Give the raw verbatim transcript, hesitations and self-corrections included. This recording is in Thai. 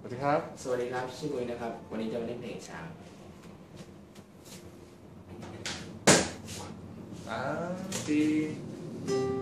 วัสดีครับสวัสดีครับชื่อนุ้ยนะครับวันนี้จะมาเล่นเพลงช้างสามสี่